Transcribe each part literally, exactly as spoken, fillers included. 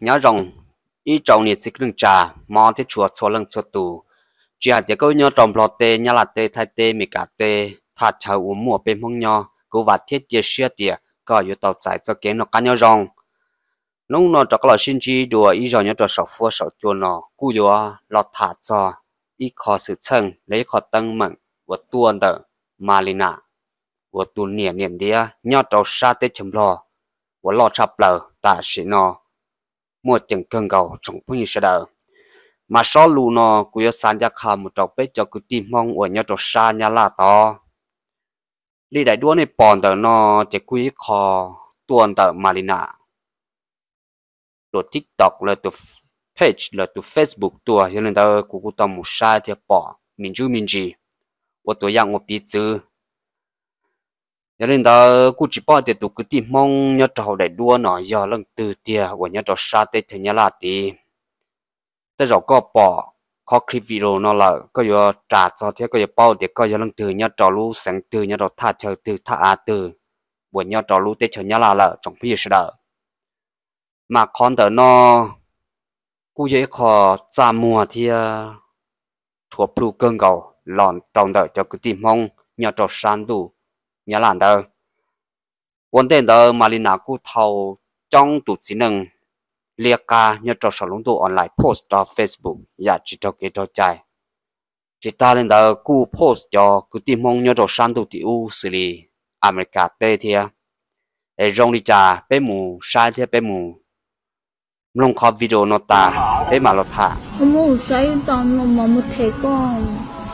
nhớ rằng ý trong này chỉ cần trả mò thì chùa chùa lần chùa tù chỉ hạt chỉ có nhớ trong lọt tê nhớ là tê thay tê mi cả tê thà chào uống mùa bên mông nhò cố vặt thiết chia sẻ tiệt có yếu tàu chạy cho kiến nó cá nhớ rằng lúc nó cho cái là sinh chi đùa ý rồi nhớ cho sầu phua sầu chua nó cú yếu lọt thả cho ý khó sự chân lấy khó tăng mặn của tuôn đỡ Malina của tuôn niệm niệm đĩa nhớ cho sa tê chấm lò của lọt chập lờ ta sĩ nó mua chừng cơn gầu trong phong như sẽ đỡ mà số lù nó của san gia khá một trò bé cho cứ tìm mong ở nhau trò xa nhà là to lý đại đua này bọn tờ nó chỉ quý khó tuần tờ Marina từ TikTok là từ page là từ Facebook tua cho nên tờ của cụ tờ một sai thì bỏ mình chú mình gì của tôi yang một bí chữ cho nên tờ cụ chỉ bỏ thì tôi cứ tìm mong nhau trò đại đua nó giờ lần từ tia của nhau trò xa tết thì nhà là tíแต่เราก็ปอข้อคลิปวิดีโอนั่นแหละก็อย่าจ่าจอเทียก็อย่าเป้าเด็กก็อย่าลังตื่นอย่าจอรู้แสงตื่นอย่าเราท่าเชอตื่นท่าอาตื่นบนอย่าจอรู้เตเชอย่าลาละจงพี่สุดามาคอนเตอร์นอกูยังขอจามัวเทียถั่วพลูเกิงเก่าหลอนตรงเตอร์จะกูตีมองอย่าจอซันดูอย่าหลานเตอร์วันเดินเตอร์มาลินากูเท่าจ้องตุดสิหนึ่งเรียกาเนี่ยจะสอนลงตัวออนไลน์โพสต์ต่อ Facebook อยากจิตเอาเกจใจจิตตาเล่นแต่กูโพสต์จอกูตีมองเนี่ยจะสันตุติอูสิลีอเมริกาเตเทียไอ้รงดิจ่าเป้หมูชายเทียเป้หมูลงคอวิดีโอนตาเป้มาลท่าหมูใช้ตอนลงมาหมดเทก้อน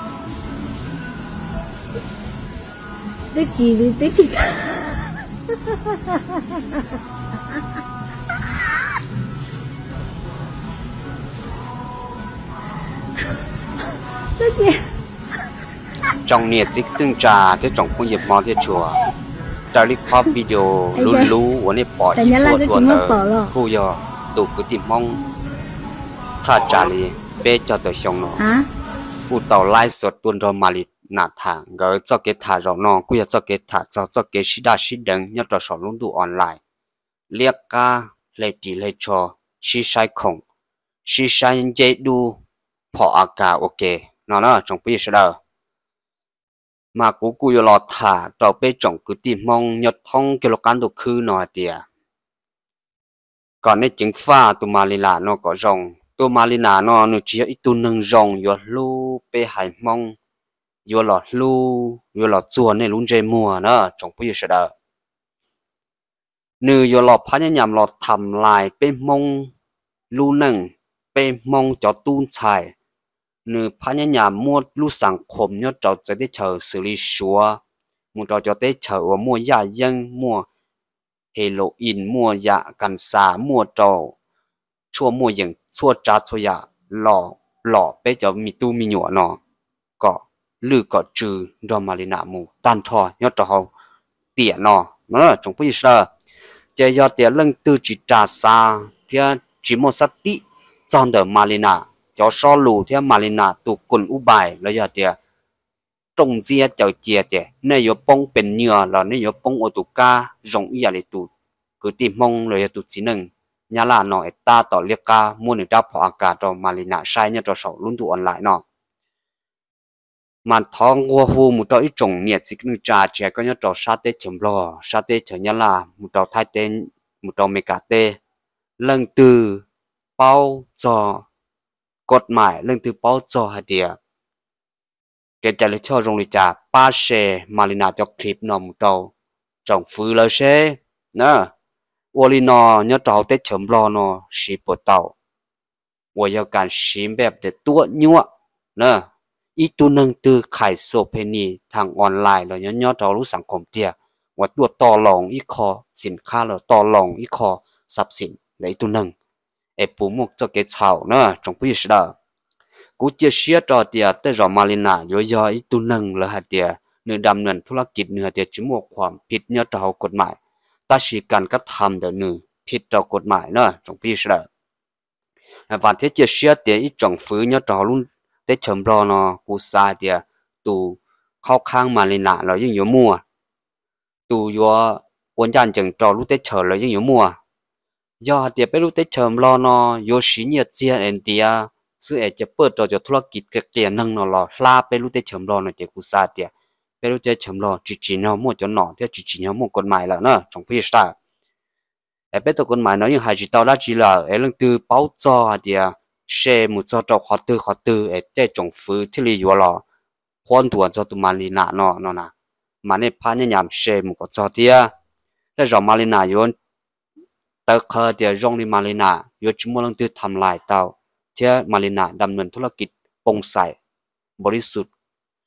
ได้จีหรือได้จี trong nhiệt dịch tương trà thế trong công nghiệp mò thế chùa đã đi khóa video lú lú của nếp bỏ ít phút tuần ở khu giờ tụ cứ tìm mong thà trả li bê cho tờ xong nó u tàu lai sọt tuần rồi mà li nạt thả gỡ cho cái thả rồi nó cứ cho cái thả cho cho cái xí đa xí đằng nhớ cho sổ luôn tụ online liếc ca lấy chỉ lấy cho xí sai khổng xí sai dễ đu bỏ à cả ok nó nó trong bây giờ đâu mà cú cú yo lọt thả trâu bê trồng cứ tìm mong nhật thông cái lô cán đồ khư nó tiệt còn cái chính pha tụ Malina nó có rồng tụ Malina nó nó chỉ ít tu nâng rồng yo lu bê hải mong yo lọt lu yo lọt chuồn này luôn dây mùa nó trong bây giờ đâu nữ yo lọt phá nhảm lọt thầm lại bê mong lu nâng bê mong cho tuôn xài nữ phá nhà nhà mua lu sang khom nhớ trâu cho tới chờ xử lý xóa mua trâu cho tới chờ và mua gia dân mua heroin mua dạ cần xả mua trâu chua mua những chua trà chua dạ lò lò bé cho mi tu mi nhọ nó có lư có trừ rồi mà lên nạm mù tan thò nhớ trâu tiền nó nó trong bây giờ chơi giờ tiền lưng tư chỉ trà xa thì chỉ một sát tí trong đời Malina cho so lù theo Malina tụ quần u bài là giờ tiệt trồng dưa chậu chia tiệt này có bông bền nhựa là này có bông ô tụ ca rong ý là tụ cứ tìm mong rồi tụ chỉ nâng nhà là nó ta tỏ liệt ca mua được đáp họ cả cho Malina sai nhá cho sầu luôn tụ online nó mà thong qua hu một trò ít trồng nhiệt chỉ cứ trà trẻ có nhá trò sa tê chấm lò sa tê chở nhà là một trò thay tên một trò mê cà tê lần từ bao choกฎหมายเรื่องที่ป้อจอฮะเดียเกิดจากเรื่องโรงเรียนจ่าป้าเชมาลินาจอกคลิปนอมเจ้าจงฟื้นเลยเชนะวอลินอเนี่ยเราเตะเฉิมรอนอสีปวดเต่าว่าอยากการชิมแบบเด็ดตัวยั่วนะอีตัวหนึ่งตือขายโซเพนีทางออนไลน์เลยเนี่ยเรารู้สังคมเดียว่าตัวต่อรองอีคอสินค้าเราต่อรองอีคอทรัพย์สินในตัวหนึ่งไอ้ปู่มุกจะเกชาวเนอะจงพี่สุดากูจะเชื่อจอเดียแต่รอมาลินาย่อยๆตัวหนึ่งเลยฮะเดียเนื้อดำเนินธุรกิจเนื้อเดียจิมวกความผิดเนื้อต่อกฎหมายตาชีการกระทำเดี๋ยวนึงผิดต่อกฎหมายเนอะจงพี่สุดาวันที่จะเชื่อเดียอีจงฟื้นเนื้อต่อรุ่นได้เฉิมรอเนาะกูซาเดียตูเข้าข้างมาลินาเรายิ่งอยู่มั่วตูยัววันจันทร์จึงต่อรุ่นได้เฉิมเรายิ่งอยู่มั่ว do tiệp bé lúc tết chầm lo nó yo xí nhiệt chia en tia sư ấy chỉ bớt rồi cho thuốc kít cái tiền nâng nó lo la bé lúc tết chầm lo nó chỉ cú sa tiệp bé lúc tết chầm lo chỉ chỉ nhau mua cho nó theo chỉ chỉ nhau mua con mày là nó trong phía sau ấy bé tụi con mày nói như hai chỉ tao đã chỉ là ấy lần từ bao cho tiệp xe một cho cho khó tư khó tư ấy tết trong phía thì li yo lo hoàn toàn cho tụi mình nã nó nó nè mà nên phá nhân nhảm xe một cái cho tiệpแต่เรามาเลนาโยนแต่เคยเดี๋ยวจงในมาเลนาโยนชั่วโมงที่ทำลายเตาเที่ยมาเลนาดำเนินธุรกิจปงใสบริสุทธิ์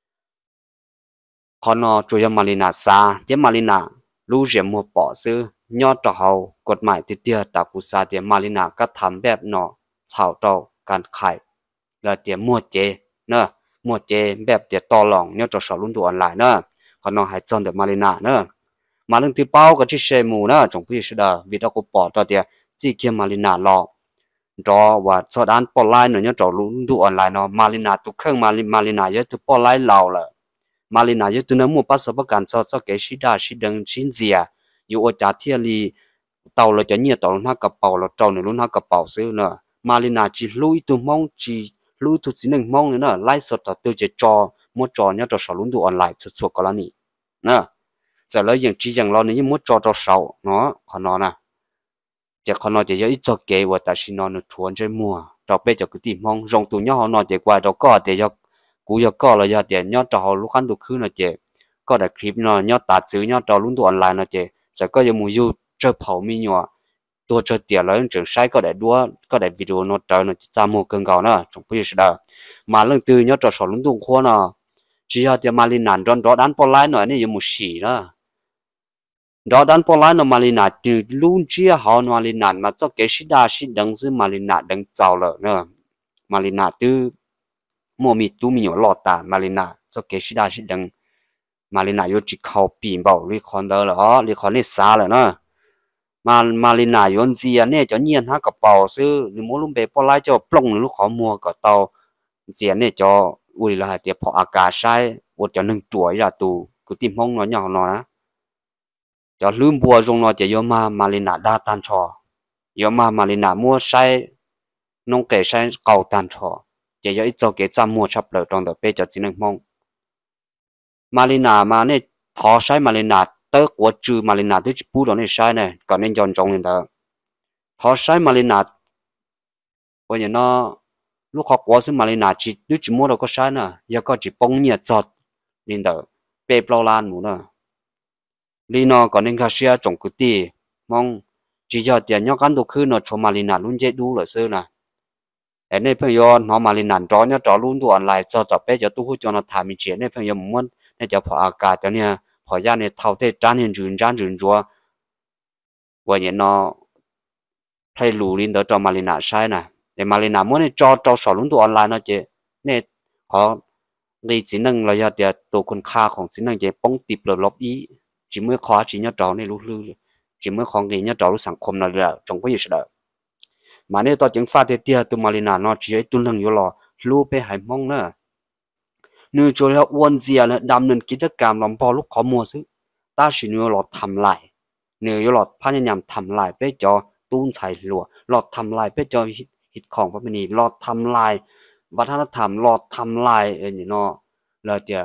ขอนอจุยมาเลนาซาเที่ยมาเลนารู้เรื่องมัวปอซื้อยอดต่อเขากฎหมายที่เดียวตากุซาเดียมาเลนาก็ทำแบบนอชาวเตาการขายแล้วเดียมัวเจเนอะมัวเจแบบเดียต่อรองเนี่ยจะสอนรุ่นตัวออนไลน์เนอะขอนอหายจนเดียมาเลนาเนอะมาเรื่องที่เป้าก็ที่เชมูนะจงพี่สุดาวิดากุปอตัวเดียจีเกียมาลินาลอรอว่าสอดอันปอไลน์เนี่ยจะรู้ดูออนไลน์เนาะมาลินาตุเครื่องมาลิมาลินาเยอะตุปอไลน์เราละมาลินาเยอะตุน้ำมูปัสสาวะการสอดสอดเกชิดาชิดังชินเจียอยู่อจาเทียรีเต่าเราจะเนี่ยเต่าลุ่นหักกระเป๋าเราเต่าในลุ่นหักกระเป๋าซื้อเนาะมาลินาจีลุยตุมองจีลุยตุจีหนึ่งมองเนี่ยเนาะไล่สดต่อตัวจะจอมัวจอเนี่ยจะสอนรุ่นดูออนไลน์สุดๆก็แล้วนี่เนาะจะเลยอย่างจีอย่างเราเนี่ยมุดจอจอเสาเนาะขอนอนนะจะขอนอนจะยังอีจอเกว่าแต่ชินอนทวนใจมัวเราไปจะกุฏิมองรองตัวย่อหอนอนจะกว่าเราก็เดี๋ยวกูยก็เราจะเดี๋ยวย่อจอลูกขันตัวคืนนะเจก็ได้คลิปเนาะย่อตัดซื้อย่อจอรุ่นตัวออนไลน์นะเจจะก็ยังมูยูเจอเผามีหนัวตัวเจอเดี๋ยวแล้วจึงใช้ก็ได้ด้วยก็ได้วิดีโอโน้ตเจอเนาะจามัวเกินเก่าเนาะจงพูดสุดามาเรื่องตื่นย่อจอสอนรุ่นตัวขั้วเนาะจีฮะเดี๋ยวมาลินนันร้อนร้อนด้านปอไลน์หน่อยนี่ยังมูสีเนาะดอดันปอลายนมาลินาจืดลุงเจียหอนมาลินานมาจะเกชิดาชิดังซึ่งมาลินาดังเจ้าเลยเนอะมาลินาตื้อมัวมีตู้มีอยู่หลอดตามาลินาจะเกชิดาชิดังมาลินาโยจิเขาปีนเบาลิคอนเดอร์เหรอลิคอนนี่ซาเลยเนอะมามาลินาโยนเจียเนี่ยจะเงียนฮะกระเป๋าซื้อหรือมัวลุงเบปอลายจะปลงหรือลูกขอมัวกับเตาเจียเนี่ยจะอุ้ยละเดี๋ยวพออากาศใช้วัดจะหนึ่งจั่วยาตูกูติมห้องนอนอย่างนอนนะจะลืมบัวจงนอจะยอมามาลินาดาตันชอยอมามาลินามัวใช้น้องเก๋ใช้เก่าตันชอจะยออีจอเก๋จำมัวชับเลยตรงเดเปจะจีนึงมองมาลินามาเนี่ยพอใช้มาลินาเตอร์กว่าจือมาลินาที่จะพูดตรงนี้ใช้เนี่ยก่อนนี้ย้อนจงเลยเด้อพอใช้มาลินาวันนี้เนาะลูกขอกว่าซึ่งมาลินาจีนึกจีมัวเราก็ใช้น่ะยังก็จีปงเนี่ยจอดนี่เด้อเปเปล่าลานหนูเนาะลีนอก่อนนึงคาเชียจงกุตีมองจีจอดเดียนยอกันตัวคืนเนาะชมาลินาลุ่นเจดูเลยซื้อนะแต่ในเพื่อนยอนหอมาลินาจอเนี่ยจอรุ่นตัวออนไลน์จอจอเป๊ะจะตู้หูจอนาถามีเจียในเพื่อนยอมม้วนในจะพออากาศเนี่ยพอยาเนี่ยเท่าเทจานเห็นจุนจานจุนจัววันนี้เนาะให้รู้ลินเดอจอมาลินาใช่นะแต่มาลินาม้วนเนี่ยจอจอสอนรุ่นตัวออนไลน์เนาะเจเนี่ยขอในจีนึงเราจะเดียตัวคุณค่าของจีนึงเจป้องติดหรือลบอีchỉ mới khó chỉ nhớ trò này lúc lưu chỉ mới khó nghĩ nhớ trò lúc sản phẩm nào là trong cái gì đó mà nếu tao chứng phát thì tia từ Malina nó chỉ ấy tuân lăng vô lò lưu pe hải mong nữa nếu cho nó uốn dìa nữa đam nên kỹ thuật cảm làm bao lúc khó mua xứ ta chỉ nếu lọt thầm lại nếu vô lọt phá nhân nhầm thầm lại pe cho tuôn xài lụa lọt thầm lại pe cho hít hítของว่าเป็นนี่ลอดทำลายวัฒนธรรมลอดทำลายเอ็นเนาะเราจะ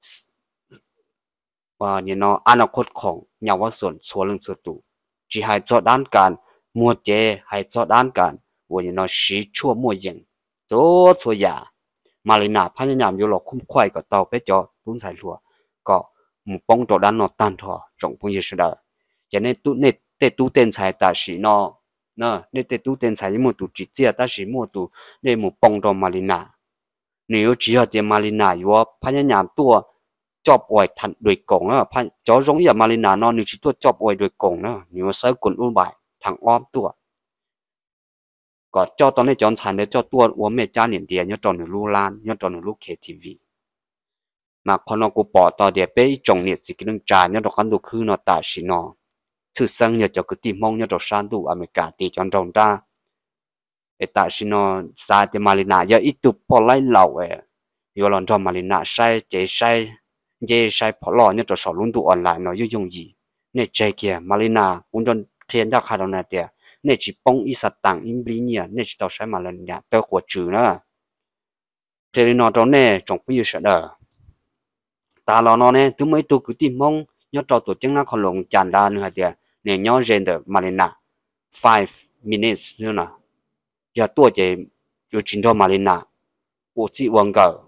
ว่าเนี่ยเนาะอนาคตของเยาวชนส่วนเรื่องส่วนตัวจีให้จอด้านการมัวเจให้จอด้านการว่าเนี่ยเนาะสีชั่วมัวยิงตัวชัวยามาลินาพยายามอยู่หลอกคุ้มควายกับเตาไปจอตุ้นใส่หัวก็หมู่ป้องตัวด้านนอตันทอจงพุ่งยืดเดอจะในตู้ในเตตู้เต้นใส่ตาสีเนาะเนาะในเตตู้เต้นใส่มัวตัวจีเจียตาสีมัวตัวในหมู่ป้องตัวมาลินาเนี่ยจีฮะเจมาลินาอยู่ว่าพยายามตัวจอบอวยทันโดยกงนะพันจอรงอย่ามาลินานอนนึกชิตัวจอบอวยโดยกงนะนี่ว่าใช้กลอุบายทางอ้อมตัวก็จอตอนนี้จอนชันเนี่ยจอตัวว่าแม่จ้าเนี่ยเดียเนี่ยจอนหนึ่งลูล้านเนี่ยจอนหนึ่งลูเคทีวีมาคนเรากูปอต่อเดียเป้จงเนี่ยสิกินจานเนี่ยดอกกันดูคือนอตาชินอชื่อสังเนี่ยจะกุฏิมองเนี่ยดอกซานดูอเมริกาตีจอนจงจ้าเอตาชินอซาเตมาลินาอย่าอีตุปอไล่เหล่าเออยู่หลอนจอมาลินาใช้เจใช้เย่ใช้พอลอเนี่ยจะสอนรุ่นตัวออนไลน์เนาะยุ่งยี่เนี่ยใจเกียมาลินาอุ้งจนเทียนยากขาดเอาเนี่ยเดีย nên chỉ bông ít sát tàng im bí nhỉ nên chỉ tao sai mà lần nhà tao của chữ nữa thế nên nó đó nè trong bây giờ sẽ đỡ ta lo nó nè tôi mới tôi cứ tìm mong nhớ cho tổ chức nó còn lồng chàn đa nữa gì nè nhớ gen được mà lên nè five minutes nữa nè giờ tôi chỉ yo chính cho mà lên nè我只问个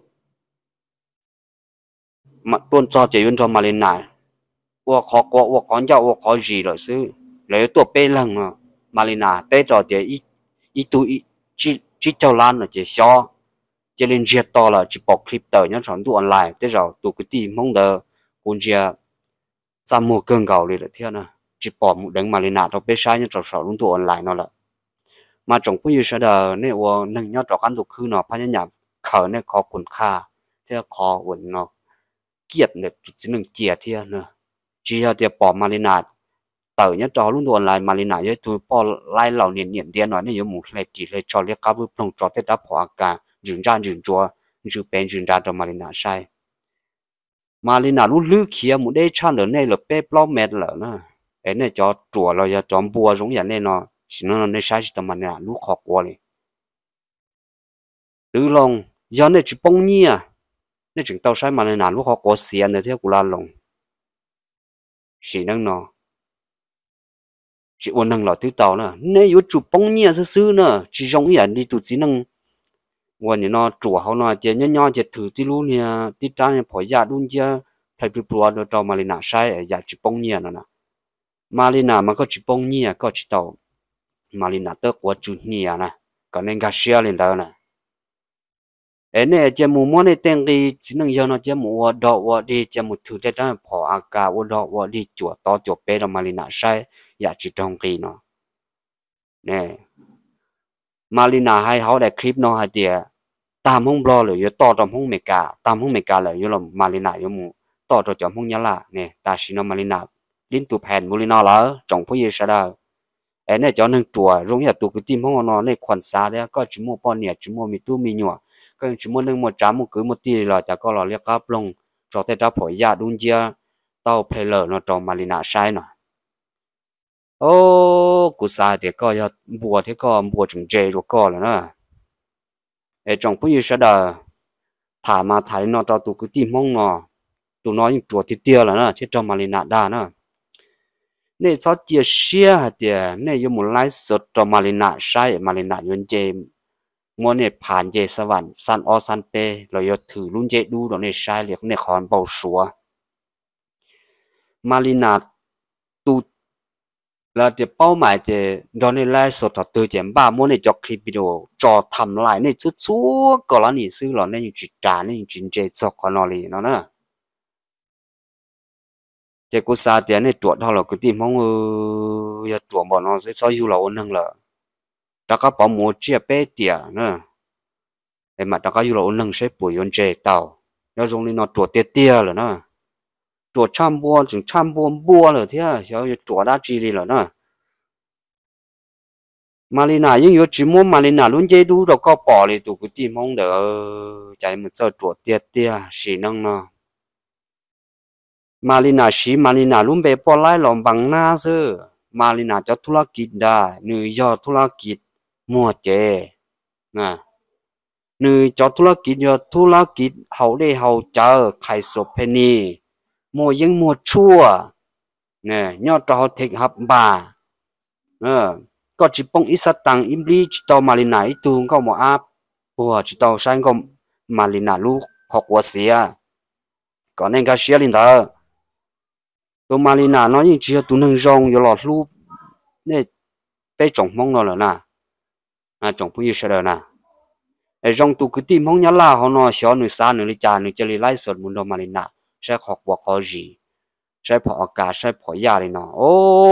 嘛顿做只用做嘛lên nè 我考过我讲叫我考试了是来多背冷啊嘛lên nè带着点一一度一只只叫烂了就小 cho nên chia to là chỉ bỏ clip tới nhá chọn tụ online thế rồi tụ cái tìm mong đỡ cũng chia ra mua cơn gạo đi là thế nè chỉ bỏ một đống mà lên nào đó bé sai nhá chọn chọn luôn tụ online nó là mà trong bây giờ sẽ đỡ nếu mà nâng nhá chọn ăn tụ khứ nó phải nhá khởi này có quần kha thế có quần nó kiệt được chỉ nâng chia thế nè chỉ là để bỏ mà lên nào tới nhá chọn luôn tụ online mà lên nào với tụ bỏ lại lẩu niệm niệm tiền nói này giống một lại chỉ lại cho liệt các bước phong cho tết đã bỏ cả rừng ra rừng chua rừng bên rừng ra cho Marina sai Marina lúc lư kia một đây chăn ở này là bé bao mét lợ nè ấy này cho chùa rồi cho chọn bùa giống như này nó chỉ nó này sai cho Marina lúc khó qua đi từ lòng giờ này chỉ bông nhia này chừng tao sai Marina lúc khó qua xiên này theo của la lòng chỉ năng nó chỉ ôn năng là thứ tao nè này yếu chụp bông nhia sơ sơ nè chỉ giống như đi tụt chỉ năngวันนี้เนาะจั่วเขาเนาะเจย่อๆจะถือที่รู้เนี่ยที่จ้าเนี่ยพอยาดุนเจ้าไผปลัวเรามาลินาใช้อยากจิปงเนี่ยนั่นน่ะมาลินามันก็จิปงเนี่ยก็จิตอมาลินาเตอกว่าจุดเนี่ยนะก็เน้นกาเชียลินเตอร์นะเอ็นเนี่ยเจมูมัวในเต็งดีสินึงยอเนาะเจมูว่าดอกว่าดีเจมูถือได้จ้าพออากาว่าดอกว่าดีจั่วต่อจั่วเปเรามาลินาใช้อยากจิตองกีเนาะเนี่ยมาลินาให้เขาได้คลิปเนาะฮะเดียตามห้องบลอเลยอยู่ต่อตามห้องเมกาตามห้องเมกาเลยอยู่ลมาลินาอยู่มูต่อตัวจอมห้องยะละเนี่ยตาชินมาลินาลิ้นตัวแผ่นมูลินาแล้วจงผู้เยชดาเอ็นเนี่ยจอหนึ่งตัวรงอย่าตัวกุฏิห้องนอนในขวัญซาเนี่ยก็จิโมป้อนเนี่ยจิโมมีตู้มีหนัวก็จิโมหนึ่งหมดจ้ามุกือหมดตีเราจะก็เราเรียกกับลงจอแต่จ้าผอยาดุนเจียเต้าเพลเลอร์เนาะจอมาลินาใช่เนาะโอ้กุศลเดี๋ยวก็จะบัวที่ก็บัวถึงเจรูก็แล้วนะไอ้จงผู้ยิ่งเสดถามมาถ่ายนอตัวตัวกุฏิมองนอตัวน้อยตัวที่เตี้ยแล้วนะที่จอมาลินาดานะเนี่ยชอบเจียเชียเดียเนี่ยยมุนไล่สดจอมาลินาใช่มาลินายุนเจมัวเนี่ยผ่านเจสวรรค์สันอสันเปเราอยถือรุ่นเจดูเราเนี่ยใช่เรียกเนี่ยขอนเบาสัวมาลินาตูแล้วจะเป้าหมายจะโดนในไลฟ์สดตัวเจมบ้ามัวในจอคลิปวิดีโอจอทำลายในชุดชัวก็แล้วนี่ซื้อเราในยังจิตจาในยังจินเจจอกคนนอลีเนาะนะเจ้ากุศลเดียในตัวเท่าเราก็ตีมองเอออย่าตัวบ่เนาะใช้อยู่เราอันนึงละแล้วก็ป้อมมัวเจี๊ยเป๊ะเดียนะไอ้มาแล้วก็อยู่เราอันนึงใช้ปุ๋ยยนเจเต่าแล้วตรงนี้เนาะตัวเตี้ยๆเลยนะตัวช่ำบัวถึงช่ำบัวบัวเลยเท่าเช้าจะตัวได้จีรีเลยนะมาลินายิ่งอยู่จิมัวมาลินาลุ้นเจดูเราก็ปล่อยเลยตัวกุฏิมองเด้อใจมันเจอตัวเตี้ยเตี้ยสีนั่งเนาะมาลินาสีมาลินาลุ้นไปปล่อยไล่หลอมบังหน้าซื้อมาลินาจะธุรกิจได้หนึ่งยอดธุรกิจมัวเจนะหนึ่งจอธุรกิจยอดธุรกิจเขาได้เขาเจอไข่ศพเพนีมัวยังมัวชั่วเนี่ยยอดเราเทคหับบาเออก็จิปงอิสตังอิมลีจิตอมาลินาอิตูก็มัวอาบบัวจิตอใช้ก็มาลินาลูกขอกวัวเสียก่อนนั้นก็เสียลินเถอะตัวมาลินาน้อยยิ่งเชียตัวหนึ่งรองอยู่หลอดรูปเนี่ยไปจงมองเราเลยนะอ่าจงผู้ยิ่งเสด็จนะไอ้รองตัวกุฏิมองยาลาเขาเนาะเสียหนึ่งสาหนึ่งลิจาหนึ่งเจริไลสดมุนโดมาลินาใช้ขอกวัวขอจีใช้พออากาศใช้พอยาเลยเนาะโอ้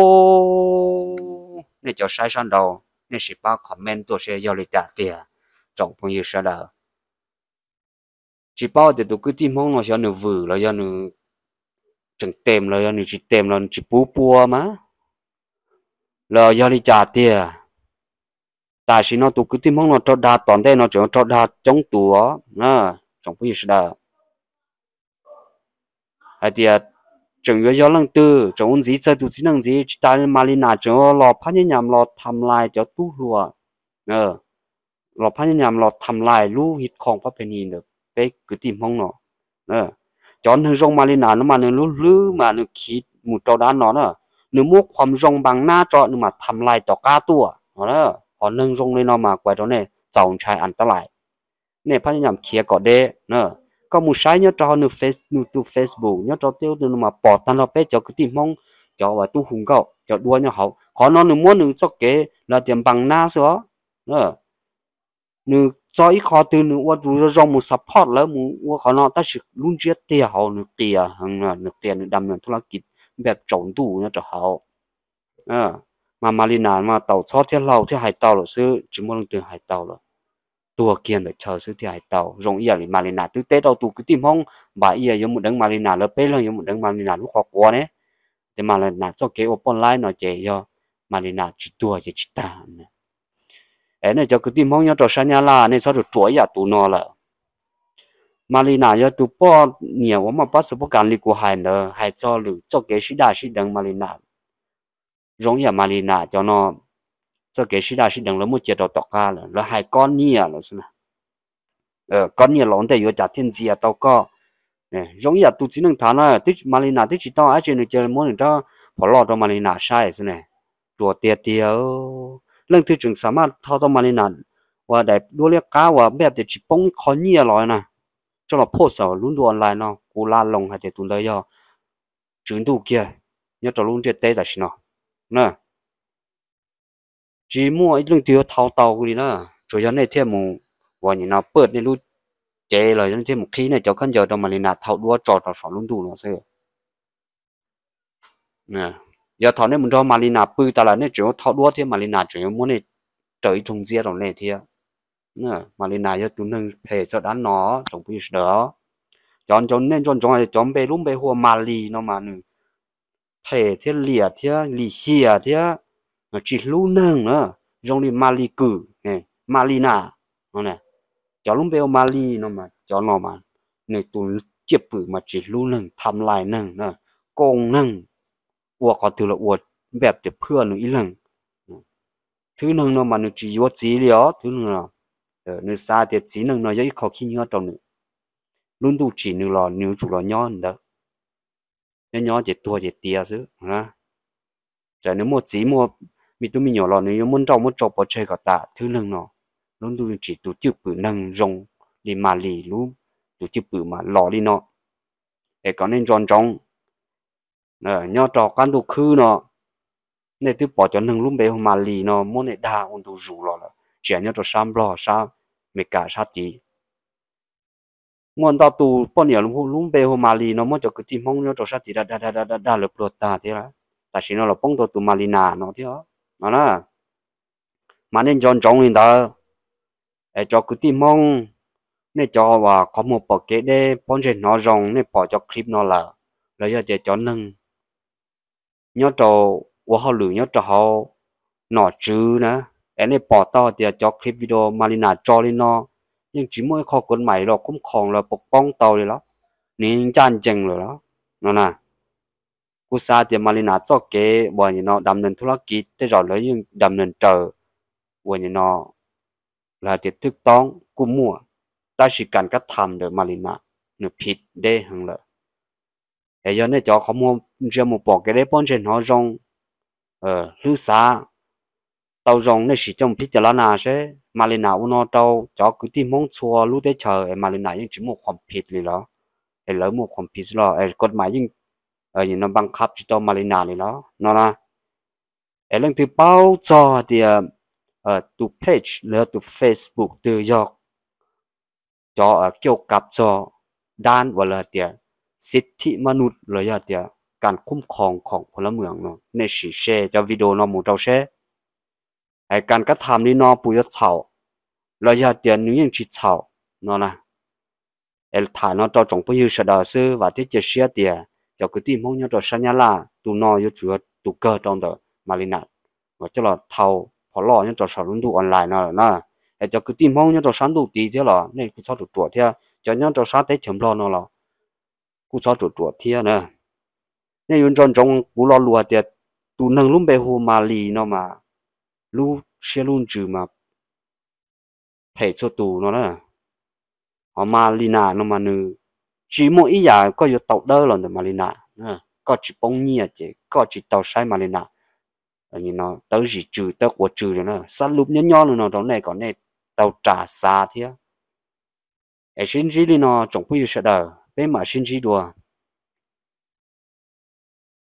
เนี่ยจะใช้ชั้นเราเนี่ยสิป้าคอมเมนต์ตัวเชียยอลิตาเตียจงพูดยิ่งเสด็จchỉ bao để tụi cứ tìm mong nó cho nó vừa là cho nó chẳng tem là cho nó chỉ tem là chỉ bú bùa mà là do đi trả tiền tại vì nó tụi cứ tìm mong nó cho đa toàn đây nó chỉ cho đa chống tụi nó trong cái gì đó hay thì chừng yo yo lăng tư chừng gì chơi tụ chỉ năng gì chỉ ta Malina chừng lò phá nhân nhầm lò tham lai cho tu lùa ờ lò phá nhân nhầm lò tham lai lu hítของพระเพณีเด้อไปคือติมห้องเนาะเออจอนถึงจงมาลินาnó mà นึงลื้อมานึกคิดหมู่เจ้าด้านเนาะเนาะนึกมุกความจงบางหน้าจอนึกมาทำลายต่อกาตัวเนาะพอนึงจงเลยเนาะมากว่าตรงนี้เจ้าชายอันตรายเนี่ยพยายามเคลียร์ก็ได้เนาะก็มูใช้เนี่ยจอนึกเฟซนึกตู้เฟซบุ๊กเนี่ยจอเตี้ยวนึกมาปอดตันเราไปจอคือติมห้องจอว่าตู้หุงเก่าจอดัวเนี่ยเขาขอนอนนึกม้วนนึกจอกเก๋แล้วเตรียมบังหน้าซะเนาะนึกcho ít khó từ nữaว่าดูเราหมู่ support แล้วหมู่ว่าเขาเนาะแต่สิรุ่นเจี๊ยเตี้ยเขานึกเตี้ยหังนึกเตี้ยนึกดำนึกธุรกิจแบบจงตู้เนี่ยจะเขาเออมามาลีนานมาเต่าชอบเที่ยวเราที่หายเต่าหรอซื้อจิมว่าลงเตือนหายเต่าหรอตัวเกียนเลยเชอซื้อที่หายเต่ารงเอียหรือมาลีนาตื้อเต้เราตูคือติมห้องบ่ายเอียยังหมดดังมาลีนาแล้วเป้เรายังหมดดังมาลีนาลูกขอกลัวเนี่ยแต่มาลีนาเจ้าเก๋อปอนไลน์หน่อยเจยอมาลีนาจิตตัวจะจิตตาเนี่ย哎，那叫个地方要找三年啦，那啥就主要读孬了。马里纳要读半年，我们把是不干哩过海呢，还找了做给西大西等马里纳，容易马里纳叫孬，做给西大西等了没接到到家了，了还干你啊了是呢？呃，干你老得有家天机啊到个，哎，容易读只能谈了，对马里纳对知道，而且你叫么人家跑老到马里纳晒是呢，多爹爹哦。เรื่องที่จึงสามารถเท่าต่อมาในนั้นว่าได้ดูเรียกก้าว่าแบบจะจิปงคอนนี่อร่อยนะจนเราโพสต์รุ่นดูออนไลน์เนาะกูลาลงให้เด็กตุนเลยย่อจึงดูเกียเนี่ยจะรุ่นเจ็ดเตะแต่สิเนาะนะจีมัวไอ้เรื่องที่เท่าเต่ากูดีนะจุดยันในเที่ยมูวันนี้เนาะเปิดในรู้เจเลยยันเที่ยมูขี้เนี่ยเจ้าขันเจอต่อมาในนั้นเท่าดัวจอดต่อสอนรุ่นดูเนาะเซ่นะgiờ thọ nên mình cho Malina bự ta là nên chỗ thọ đua thì Malina chỗ muốn này tới trung gian rồi này thì nè Malina giờ tụi nâng phải cho đàn nó trong bây giờ chọn chọn nên chọn chọn chọn bê lúng bê hoa Mali nó mà nè phải thì lìa thì lì hìa thì nó chỉ lú nâng nữa trong đi Mali cử nè Malina nó nè chọn lúng bê hoa Mali nó mà chọn nó mà nè tụi chụp bự mà chỉ lú nângทำลายnâng nè công nângอวดก็ถือละอวดแบบจะเพื่อนหนึ่งอีหลังถือหนึ่งเนาะมันจีวจีเหลียวถือหนึ่งเนาะเออหนึ่งซาเดียจีหนึ่งเนาะยังอีกเขาขี้เนื้อตรงนึงรุ่นดูจีหนึ่งหล่อนิ้วจุหล่อย้อนเด้อย้อนเจ็ดตัวเจ็ดเตียซื้อนะแต่เนื้อมัวจีมัวมีตัวมีหยอหล่อเนื้อมันเจ้ามันจบปอเชก็ตาถือหนึ่งเนาะรุ่นดูจีตัวจืดปืนนั่งรงลีมาลีรู้ตัวจืดปืนมาหล่อลีเนาะไอ้ก่อนนั้นจอนจงเออย้อนจอกันดูคือเนาะเนี่ยที่ปอจนหนึ่งลุ่มเบลมาลีเนาะมันเนี่ยด่าอุนดูรูแล้วเจียเนี่ยตัวซ้ำรอซ้ำไม่กล้าชาติมันต่อตูป้อนเนี่ยลุ่มลุ่มเบลมาลีเนาะมันจะคือที่มองเนี่ยตัวชาติด่าด่าด่าด่าด่าด่าเลยปวดตาที่ละแต่สิ่งนั้นเราป้องตัวตูมาลีนาเนาะที่อ๋อนะมันเนี่ยจอนจงเลยเด้อไอ้จอคือที่มองเนี่ยจอว่าเขาหมดปอกเกได้ป้อนเจนนอจงเนี่ยปอจอคลิปนอละแล้วจะเจจอนหนึ่งย้อนจอว่าเขาหรือย้อนจอเขาหน่อจื้อนะไอ้เนี่ยปอต่อเดี๋ยวจอคลิปวิดีโอมาลีนาจอเลยเนาะยังจิ้มไม่ข้อกฎหมายเราคุ้มครองเราปกป้องเตาเลยแล้วนี่จานเจงเลยแล้วนั่นน่ะกูซาเดี๋ยวมาลีนาจอเก๋วันนี้เนาะดำเนินธุรกิจแต่จอเลยยังดำเนินเจอวันนี้เนาะแล้วเดี๋ยวถูกต้องกูมั่วได้สิการกระทำเดี๋ยวมาลีนาเนี่ยผิดได้หังเลยไอ้ยันเนี่ยจอเขาโมจะโมบอกกันได้ป้อนเชนหัวจงเออลูซาเตาจงเนี่ยสิจงพิจารณาใช่มาเลนาอุนอเตาจอคือที่มงชัวรู้ได้เฉยไอ้มาเลนายังจะโมความผิดเลยเหรอไอ้เหลือโมความผิดหรอไอ้กฎหมายยิ่งเอออย่างนั้นบังคับจิตมาเลนาเลยเหรอเนาะนะไอ้เรื่องที่เป้าจอเดียเอ่อตัวเพจหรือตัว Facebook ตัวยอกจอเกี่ยวกับจอด้านว่าละเดียสิทธิมนุษย์เลยอะเดียการคุ้มครองของพลเมืองเนาะในสีเชจะวิดีโอนอหมูเจ้าเชไอการกระทำนี่นอปุยเฉาเลยอะเดียนึงยังชิดเฉาเนาะนะไอถ่ายเนาะเจ้าจงปุยเสดอซื้อว่าที่จะเชียเดียเจ้าคือที่มองเนี่ยเจ้าสัญญาละตัวนออยู่จุดตุกเกอร์ตรงเดอมาลินาว่าเจ้าเราเท่าพอรอเนี่ยเจ้าสอนรุ่นดูออนไลน์เนาะนะไอเจ้าคือที่มองเนี่ยเจ้าสันดูตีเท่าหรอเนี่ยคือชอบตัวตัวเท่าเจ้าเนี่ยเจ้าสันได้เฉมรอเนาะหรอกูชอบตัวตัวเที่ยนะ nên yun trong trong cú lo lùa tiệt tu nâng luôn bề hồ mà lì nó mà lu xe luôn trừ mà phải cho tù nó đó họ mà lì nà nó mà nữ chỉ một ý giả có yếu tàu đơ lần mà lì nà có chỉ bông nhia chứ có chỉ tàu sai mà lì nà như nó tới gì trừ tới của trừ rồi nó sát lúc nhớ nhon rồi nó đó này còn này tàu trả xa thế ở xin gì đi nó chẳng quy sẽ đờ bên mà xin gì đùa